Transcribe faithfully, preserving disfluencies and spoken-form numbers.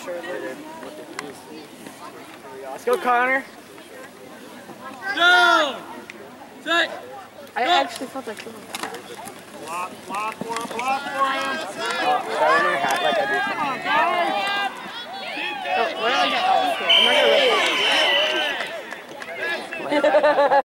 Let's go, Connor. Down! Set! I actually felt like killing him. Block, block for him, block for him! Oh, that in your hat like I do something. Oh, where do I get? Oh, here. I'm not gonna rip it.